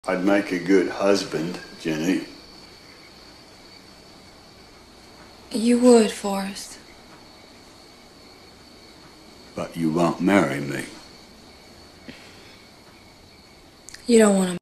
I'd make a good husband, Jenny. You would, Forrest. But you won't marry me. You don't want to